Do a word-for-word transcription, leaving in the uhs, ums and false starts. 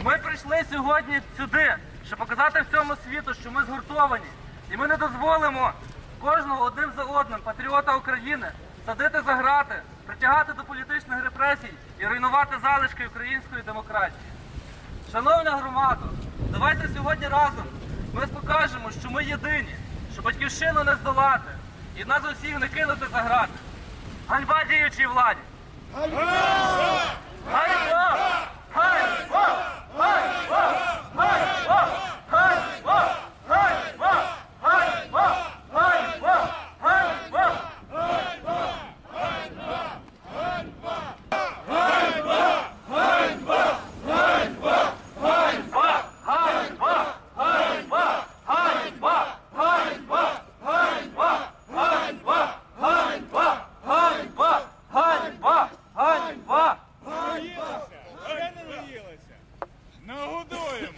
Ми прийшли сьогодні сюди, щоб показати всьому світу, що ми згуртовані. І ми не дозволимо кожного одним за одним патріота України садити за грати, притягати до політичних репресій і руйнувати залишки української демократії. Шановна громада, давайте сьогодні разом ми покажемо, що ми єдині, що батьківщину не здолати і нас усіх не кинути за грати. Ганьба діючій владі! Ганьба! Ганьба! Ганьба! Ганьба! Ганьба! Ганьба! Ганьба! Ганьба! Ганьба! Ганьба! Нагодуємо!